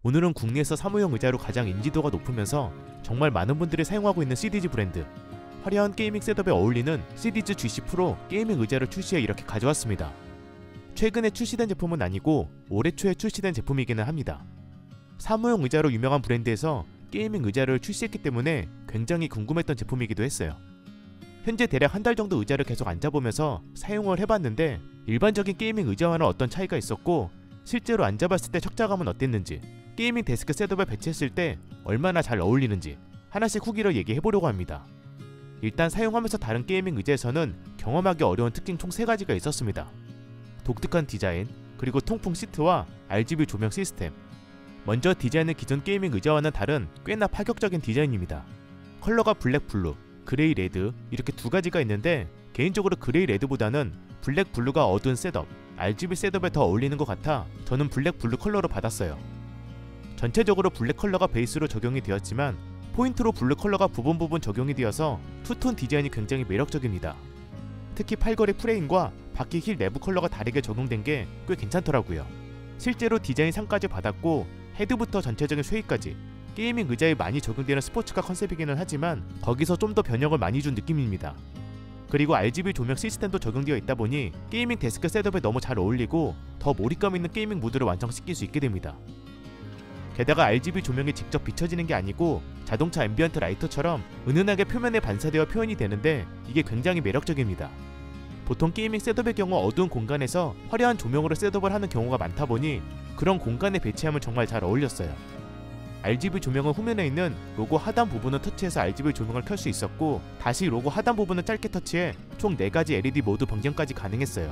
오늘은 국내에서 사무용 의자로 가장 인지도가 높으면서 정말 많은 분들이 사용하고 있는 시디즈 브랜드, 화려한 게이밍 셋업에 어울리는 시디즈 GC 프로 게이밍 의자를 출시해 이렇게 가져왔습니다. 최근에 출시된 제품은 아니고 올해 초에 출시된 제품이기는 합니다. 사무용 의자로 유명한 브랜드에서 게이밍 의자를 출시했기 때문에 굉장히 궁금했던 제품이기도 했어요. 현재 대략 한 달 정도 의자를 계속 앉아보면서 사용을 해봤는데 일반적인 게이밍 의자와는 어떤 차이가 있었고 실제로 앉아봤을 때 착자감은 어땠는지, 게이밍 데스크 셋업에 배치했을 때 얼마나 잘 어울리는지 하나씩 후기를 얘기해보려고 합니다. 일단 사용하면서 다른 게이밍 의자에서는 경험하기 어려운 특징 총 3가지가 있었습니다. 독특한 디자인, 그리고 통풍 시트와 RGB 조명 시스템. 먼저 디자인은 기존 게이밍 의자와는 다른 꽤나 파격적인 디자인입니다. 컬러가 블랙 블루, 그레이 레드 이렇게 2가지가 있는데 개인적으로 그레이 레드보다는 블랙 블루가 어두운 셋업, RGB 셋업에 더 어울리는 것 같아 저는 블랙 블루 컬러로 받았어요. 전체적으로 블랙 컬러가 베이스로 적용이 되었지만 포인트로 블루 컬러가 부분 적용이 되어서 투톤 디자인이 굉장히 매력적입니다. 특히 팔걸이 프레임과 바퀴 힐 내부 컬러가 다르게 적용된 게 꽤 괜찮더라고요. 실제로 디자인 상까지 받았고 헤드부터 전체적인 쉐입까지 게이밍 의자에 많이 적용되는 스포츠카 컨셉이기는 하지만 거기서 좀 더 변형을 많이 준 느낌입니다. 그리고 RGB 조명 시스템도 적용되어 있다 보니 게이밍 데스크 셋업에 너무 잘 어울리고 더 몰입감 있는 게이밍 무드를 완성시킬 수 있게 됩니다. 게다가 RGB 조명이 직접 비춰지는 게 아니고 자동차 앰비언트 라이터처럼 은은하게 표면에 반사되어 표현이 되는데 이게 굉장히 매력적입니다. 보통 게이밍 셋업의 경우 어두운 공간에서 화려한 조명으로 셋업을 하는 경우가 많다 보니 그런 공간에 배치하면 정말 잘 어울렸어요. RGB 조명은 후면에 있는 로고 하단 부분을 터치해서 RGB 조명을 켤 수 있었고 다시 로고 하단 부분을 짧게 터치해 총 4가지 LED 모드 변경까지 가능했어요.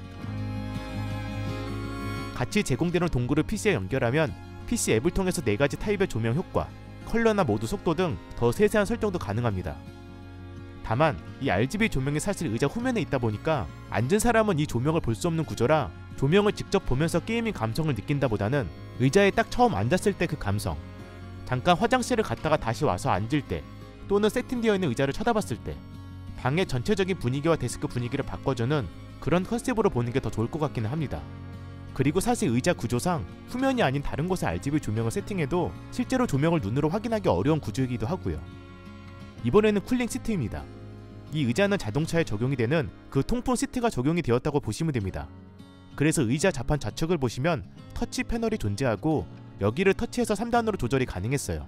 같이 제공되는 동굴을 PC에 연결하면 PC 앱을 통해서 4가지 타입의 조명 효과, 컬러나 모드 속도 등 더 세세한 설정도 가능합니다. 다만 이 RGB 조명이 사실 의자 후면에 있다 보니까 앉은 사람은 이 조명을 볼 수 없는 구조라 조명을 직접 보면서 게이밍 감성을 느낀다보다는 의자에 딱 처음 앉았을 때 그 감성, 잠깐 화장실을 갔다가 다시 와서 앉을 때 또는 세팅되어 있는 의자를 쳐다봤을 때 방의 전체적인 분위기와 데스크 분위기를 바꿔주는 그런 컨셉으로 보는 게 더 좋을 것 같기는 합니다. 그리고 사실 의자 구조상 후면이 아닌 다른 곳에 RGB 조명을 세팅해도 실제로 조명을 눈으로 확인하기 어려운 구조이기도 하고요. 이번에는 쿨링 시트입니다. 이 의자는 자동차에 적용이 되는 그 통풍 시트가 적용이 되었다고 보시면 됩니다. 그래서 의자 좌판 좌측을 보시면 터치 패널이 존재하고 여기를 터치해서 3단으로 조절이 가능했어요.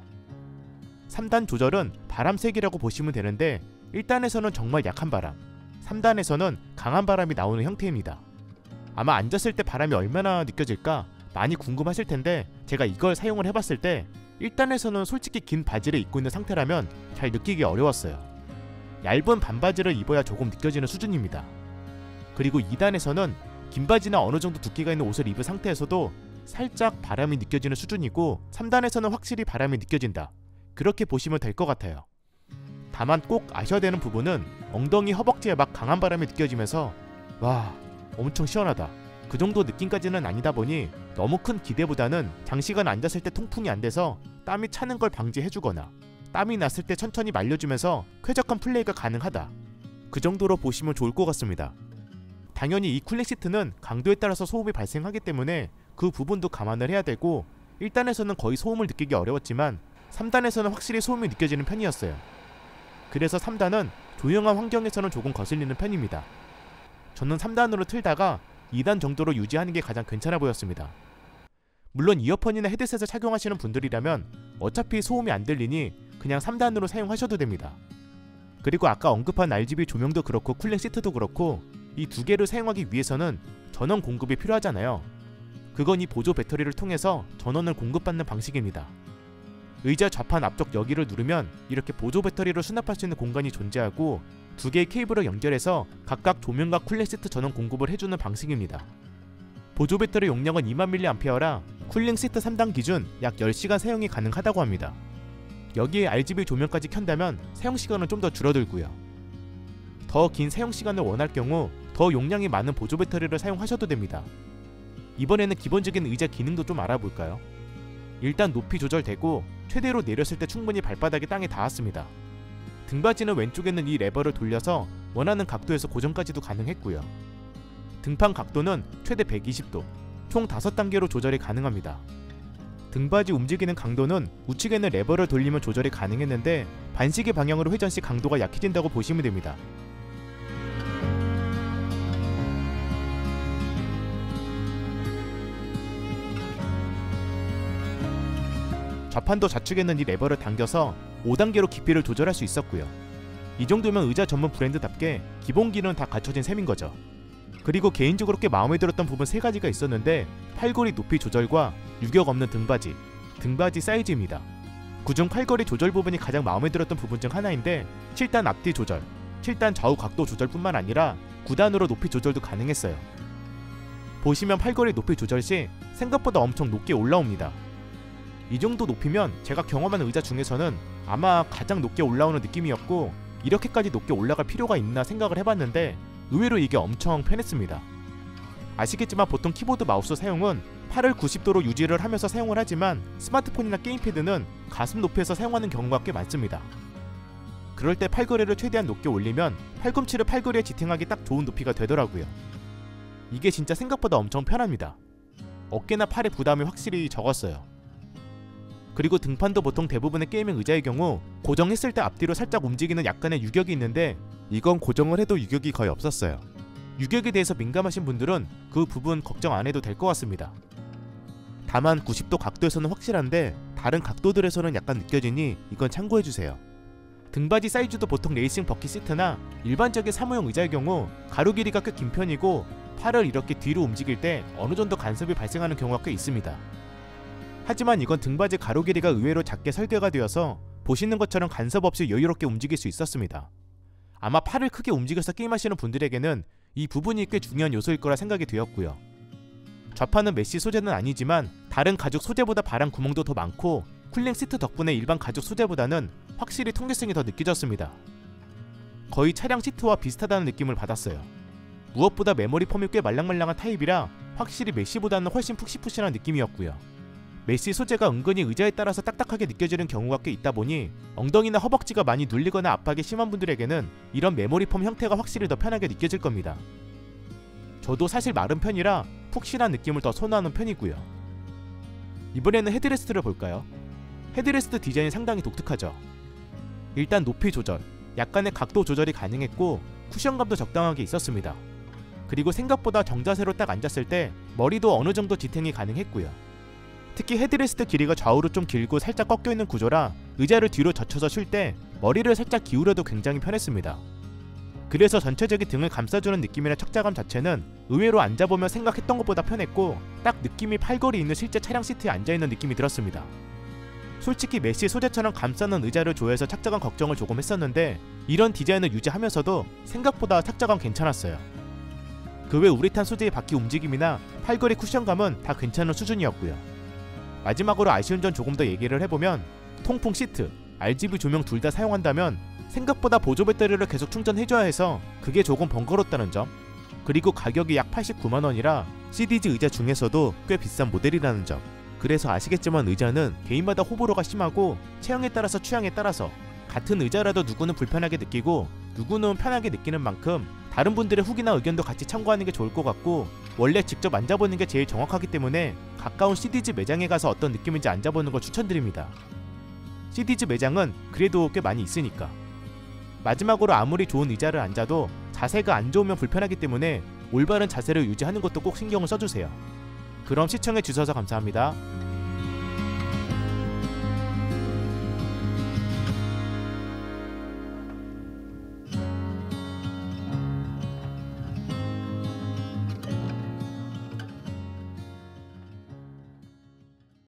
3단 조절은 바람 세기라고 보시면 되는데 1단에서는 정말 약한 바람, 3단에서는 강한 바람이 나오는 형태입니다. 아마 앉았을 때 바람이 얼마나 느껴질까 많이 궁금하실 텐데 제가 이걸 사용을 해봤을 때 1단에서는 솔직히 긴 바지를 입고 있는 상태라면 잘 느끼기 어려웠어요. 얇은 반바지를 입어야 조금 느껴지는 수준입니다. 그리고 2단에서는 긴 바지나 어느 정도 두께가 있는 옷을 입은 상태에서도 살짝 바람이 느껴지는 수준이고 3단에서는 확실히 바람이 느껴진다, 그렇게 보시면 될 것 같아요. 다만 꼭 아셔야 되는 부분은 엉덩이 허벅지에 막 강한 바람이 느껴지면서 와 엄청 시원하다 그 정도 느낌까지는 아니다 보니 너무 큰 기대보다는 장시간 앉았을 때 통풍이 안 돼서 땀이 차는 걸 방지해주거나 땀이 났을 때 천천히 말려주면서 쾌적한 플레이가 가능하다, 그 정도로 보시면 좋을 것 같습니다. 당연히 이 쿨링 시트는 강도에 따라서 소음이 발생하기 때문에 그 부분도 감안을 해야 되고 1단에서는 거의 소음을 느끼기 어려웠지만 3단에서는 확실히 소음이 느껴지는 편이었어요. 그래서 3단은 조용한 환경에서는 조금 거슬리는 편입니다. 저는 3단으로 틀다가 2단 정도로 유지하는 게 가장 괜찮아 보였습니다. 물론 이어폰이나 헤드셋을 착용하시는 분들이라면 어차피 소음이 안 들리니 그냥 3단으로 사용하셔도 됩니다. 그리고 아까 언급한 RGB 조명도 그렇고 쿨링 시트도 그렇고 이 2개를 사용하기 위해서는 전원 공급이 필요하잖아요. 그건 이 보조 배터리를 통해서 전원을 공급받는 방식입니다. 의자 좌판 앞쪽 여기를 누르면 이렇게 보조 배터리를 수납할 수 있는 공간이 존재하고 2개의 케이블을 연결해서 각각 조명과 쿨링 시트 전원 공급을 해주는 방식입니다. 보조 배터리 용량은 2000mAh라 쿨링 시트 3단 기준 약 10시간 사용이 가능하다고 합니다. 여기에 RGB 조명까지 켠다면 사용시간은 좀 더 줄어들고요. 더 긴 사용시간을 원할 경우 더 용량이 많은 보조 배터리를 사용하셔도 됩니다. 이번에는 기본적인 의자 기능도 좀 알아볼까요? 일단 높이 조절되고 최대로 내렸을 때 충분히 발바닥이 땅에 닿았습니다. 등받이는 왼쪽에 있는 이 레버를 돌려서 원하는 각도에서 고정까지도 가능했고요. 등판 각도는 최대 120도, 총 5단계로 조절이 가능합니다. 등받이 움직이는 강도는 우측에 있는 레버를 돌리면 조절이 가능했는데 반시계 방향으로 회전 시 강도가 약해진다고 보시면 됩니다. 좌판도 좌측에 있는 이 레버를 당겨서 5단계로 깊이를 조절할 수 있었고요. 이 정도면 의자 전문 브랜드답게 기본기는 다 갖춰진 셈인 거죠. 그리고 개인적으로 꽤 마음에 들었던 부분 3가지가 있었는데 팔걸이 높이 조절과 유격 없는 등받이 사이즈입니다. 그중 팔걸이 조절 부분이 가장 마음에 들었던 부분 중 하나인데 7단 앞뒤 조절, 7단 좌우 각도 조절뿐만 아니라 9단으로 높이 조절도 가능했어요. 보시면 팔걸이 높이 조절 시 생각보다 엄청 높게 올라옵니다. 이 정도 높이면 제가 경험한 의자 중에서는 아마 가장 높게 올라오는 느낌이었고 이렇게까지 높게 올라갈 필요가 있나 생각을 해봤는데 의외로 이게 엄청 편했습니다. 아시겠지만 보통 키보드 마우스 사용은 팔을 90도로 유지를 하면서 사용을 하지만 스마트폰이나 게임패드는 가슴 높이에서 사용하는 경우가 꽤 많습니다. 그럴 때 팔걸이를 최대한 높게 올리면 팔꿈치를 팔걸이에 지탱하기 딱 좋은 높이가 되더라고요. 이게 진짜 생각보다 엄청 편합니다. 어깨나 팔의 부담이 확실히 적었어요. 그리고 등판도 보통 대부분의 게이밍 의자의 경우 고정했을 때 앞뒤로 살짝 움직이는 약간의 유격이 있는데 이건 고정을 해도 유격이 거의 없었어요. 유격에 대해서 민감하신 분들은 그 부분 걱정 안 해도 될 것 같습니다. 다만 90도 각도에서는 확실한데 다른 각도들에서는 약간 느껴지니 이건 참고해주세요. 등받이 사이즈도 보통 레이싱 버킷 시트나 일반적인 사무용 의자의 경우 가로 길이가 꽤 긴 편이고 팔을 이렇게 뒤로 움직일 때 어느 정도 간섭이 발생하는 경우가 꽤 있습니다. 하지만 이건 등받이 가로 길이가 의외로 작게 설계가 되어서 보시는 것처럼 간섭 없이 여유롭게 움직일 수 있었습니다. 아마 팔을 크게 움직여서 게임하시는 분들에게는 이 부분이 꽤 중요한 요소일 거라 생각이 되었고요. 좌판은 메쉬 소재는 아니지만 다른 가죽 소재보다 바람 구멍도 더 많고 쿨링 시트 덕분에 일반 가죽 소재보다는 확실히 통기성이 더 느껴졌습니다. 거의 차량 시트와 비슷하다는 느낌을 받았어요. 무엇보다 메모리 폼이 꽤 말랑말랑한 타입이라 확실히 메쉬보다는 훨씬 푹신푹신한 느낌이었고요. 메쉬 소재가 은근히 의자에 따라서 딱딱하게 느껴지는 경우가 꽤 있다 보니 엉덩이나 허벅지가 많이 눌리거나 압박이 심한 분들에게는 이런 메모리 폼 형태가 확실히 더 편하게 느껴질 겁니다. 저도 사실 마른 편이라 푹신한 느낌을 더 선호하는 편이고요. 이번에는 헤드레스트를 볼까요? 헤드레스트 디자인이 상당히 독특하죠. 일단 높이 조절, 약간의 각도 조절이 가능했고 쿠션감도 적당하게 있었습니다. 그리고 생각보다 정자세로 딱 앉았을 때 머리도 어느 정도 지탱이 가능했고요. 특히 헤드레스트 길이가 좌우로 좀 길고 살짝 꺾여있는 구조라 의자를 뒤로 젖혀서 쉴 때 머리를 살짝 기울여도 굉장히 편했습니다. 그래서 전체적인 등을 감싸주는 느낌이나 척자감 자체는 의외로 앉아보면 생각했던 것보다 편했고 딱 느낌이 팔걸이 있는 실제 차량 시트에 앉아있는 느낌이 들었습니다. 솔직히 메쉬 소재처럼 감싸는 의자를 좋아해서 착자감 걱정을 조금 했었는데 이런 디자인을 유지하면서도 생각보다 착자감 괜찮았어요. 그 외 우레탄 소재의 바퀴 움직임이나 팔걸이 쿠션감은 다 괜찮은 수준이었고요. 마지막으로 아쉬운 점 조금 더 얘기를 해보면 통풍 시트, RGB 조명 둘 다 사용한다면 생각보다 보조 배터리를 계속 충전해줘야 해서 그게 조금 번거롭다는 점, 그리고 가격이 약 89만원이라 CDG 의자 중에서도 꽤 비싼 모델이라는 점. 그래서 아시겠지만 의자는 개인마다 호불호가 심하고 체형에 따라서 취향에 따라서 같은 의자라도 누구는 불편하게 느끼고 누구는 편하게 느끼는 만큼 다른 분들의 후기나 의견도 같이 참고하는 게 좋을 것 같고 원래 직접 앉아보는 게 제일 정확하기 때문에 가까운 CDG 매장에 가서 어떤 느낌인지 앉아보는 걸 추천드립니다. CDG 매장은 그래도 꽤 많이 있으니까. 마지막으로 아무리 좋은 의자를 앉아도 자세가 안 좋으면 불편하기 때문에 올바른 자세를 유지하는 것도 꼭 신경을 써주세요. 그럼 시청해주셔서 감사합니다.